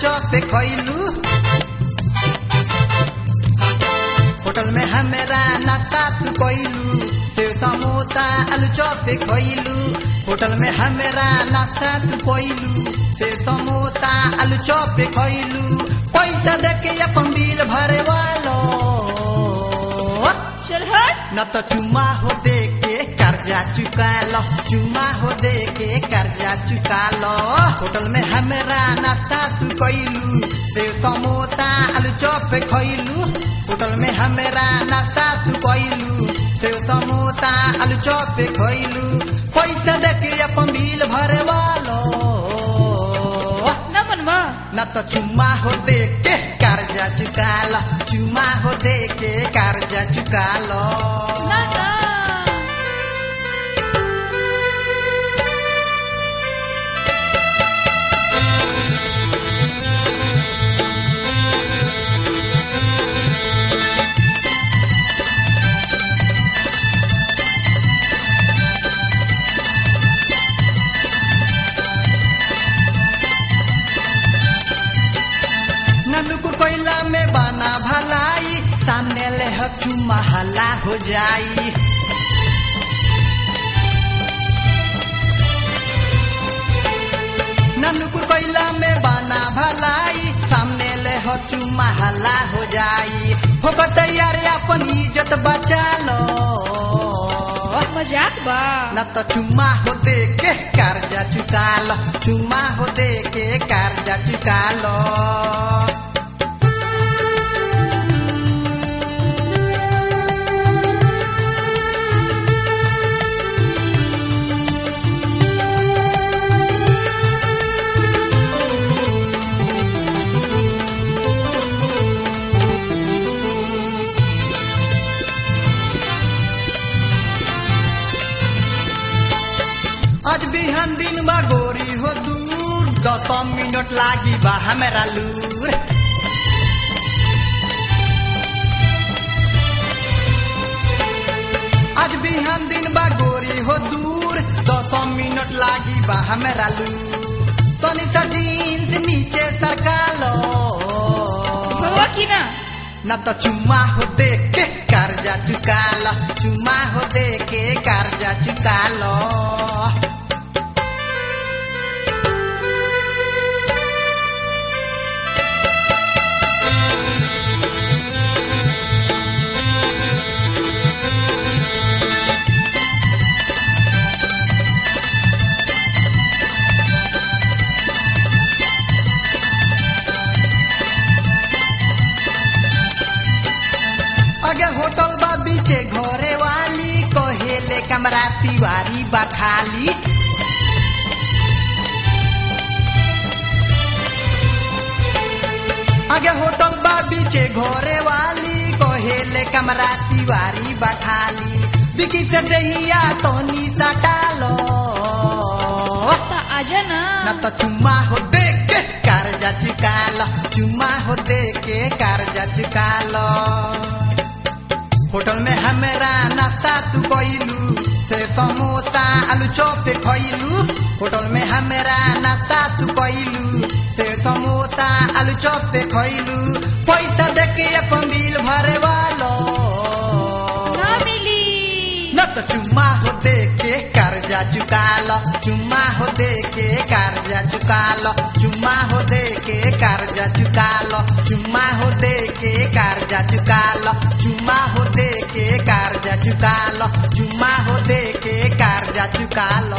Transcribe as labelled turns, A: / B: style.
A: chop खइलू hotel में हमेरा नाश्ता तू कइलू सेव समोसा आलू चॉप खइलू होटल में हमेरा नाश्ता तू कइलू सेव समोसा आलू चॉप खइलू पैसा देके अपन बिल भरे वालो
B: चल हट
A: न तो चुमा हो दे के कर्जा चुका लो चुमा हो दे के कर्जा चुका लो होटल में हमेरा नाश्ता तू कइलू सेव समोसा आलू चॉप खइलू होटल में हमेरा नाश्ता तू कइलू सेव समोसा आलू चॉप खइलू पैसा देके अपन बिल भरे वालो
B: न मनवा
A: न तो चुमा हो दे के कर्जा चुका लो चुमा हो दे के कर्जा चुका लो
B: ना ना
A: ननुकुर कोयला में बना भलाई सामने ले चुमा हल्ला हो जाई ननुकुर कोयला में बना भलाई सामने ले चुमा हल्ला हो जाई हो तैयार अपन इज्जत बचा लो
B: मजाक बा
A: न तो चुमा हो दे के कर्जा चुका लो चुमा हो दे के कर्जा चुका लो आज बिहान दिन बा गोरी हो दूर 10 मिनट लागी बा हमेरा लूर आज बिहान दिन बा गोरी हो दूर 10 मिनट लागी बा हमेरा लूर तनी सा जीन्स नीचे सरका लो
B: भगवा की ना
A: न तो चुमा हो दे के कर्जा चुका लो चुमा हो दे के कर्जा चुका लो अगे होटल बा बीचे घरे वाली कहेले कमरा तिवारी बा खाली अगे होटल बा बीचे घरे वाली कहेले कमरा तिवारी बा खाली बिकी से दहिया तोनी सटालो
B: तो आजा ना
A: न तो चुम्मा हो दे के कर्जा चुका लो चुम्मा हो दे के कर्जा चुका लो होटल में हमेरा नाश्ता तू कइलू से समोसा आलू चॉप खइलू होटल में हमेरा नाश्ता तू कइलू से समोसा आलू चॉप खइलू पैसा देके अपन बिल भरे वालो
B: ना मिली
A: न तो चुम्मा हो दे के कर्जा चुका लो चुम्मा हो दे के कर्जा चुका लो चुम्मा हो दे के कर्जा चुका लो चुम्मा हो दे के कर्जा चुका लो चुम्मा हो दे के कर्जा चुका लो चुम्मा हो दे के कर्जा चुका लो